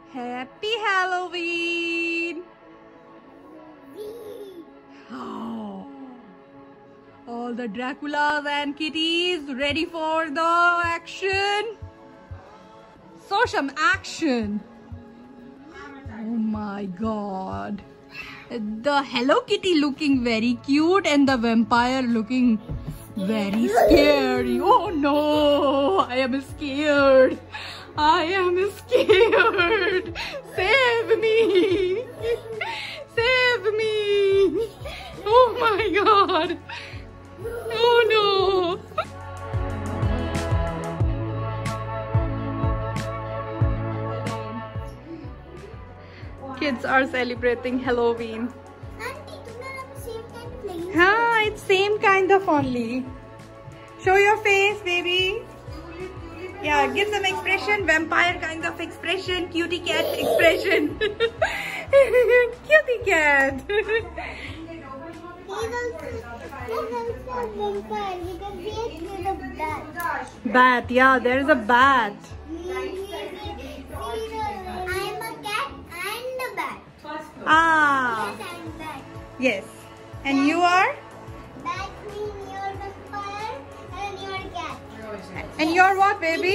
Happy Halloween! Oh. All the Draculas and kitties ready for the action. So some action. Oh my god. The Hello Kitty looking very cute and the vampire looking very scary. Oh no, I am scared. I am scared. Save me. Save me. Oh my god. Oh no. Kids are celebrating Halloween. Huh, it's same kind of only. Show your face, baby. Yeah, give some expression. Vampire kind of expression. Cutie cat expression. Cutie cat. He's also vampire because he is a bat. Bat, yeah, there is a bat. I'm a cat and a bat. Ah. Yes, I'm bat. Yes. And you are? Bat means you're vampire and you're a cat. And you're what, baby?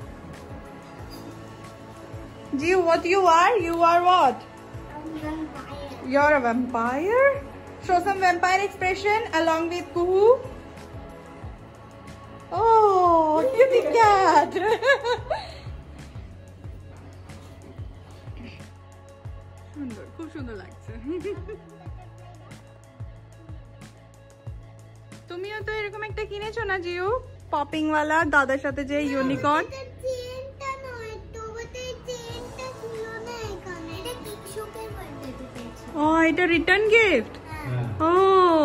What you are? You are what? I'm vampire. You're a vampire? Show some vampire expression along with Kuhu. Oh, cutie cat. সুন্দর, খুব সুন্দর লাগছে। তুমিও তো এরকম একটা কিনেছো না জিও, পপিং ওয়ালা দাদার সাথে যে ইউনিকর্ন। চেনটা নয় তো, ওটা চেনটা ছিল না এখানে। এটা কিশোকের বার্থডেতে পেয়েছি। ও, এটা রিটার্ন গিফট। ও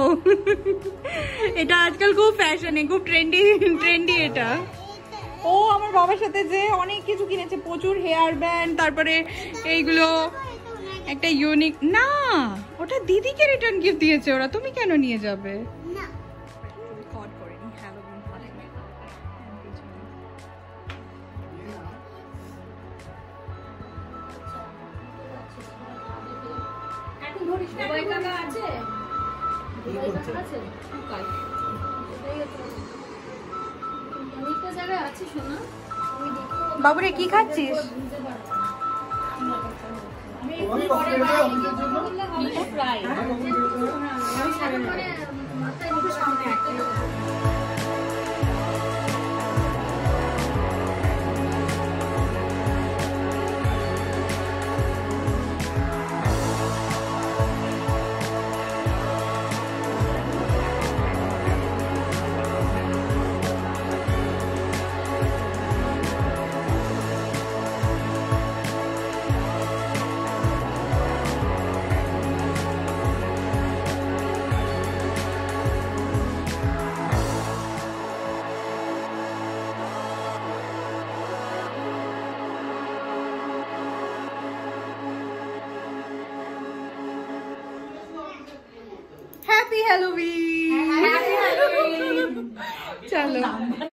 এটা আজকাল খুব ফ্যাশনে, খুব ট্রেন্ডি এটা। ও আমার বাবার সাথে যে অনেক কিছু কিনেছে, প্রচুর হেয়ার ব্যান্ড, তারপরে এইগুলো একটা ইউনিক। না, ওটা দিদিকে রিটার্ন গিফট দিয়েছে ওরা, তুমি কেন নিয়ে যাবে? না। বাবুরে কি খাচ্ছিস? Happy Halloween! Happy Halloween! Chalo.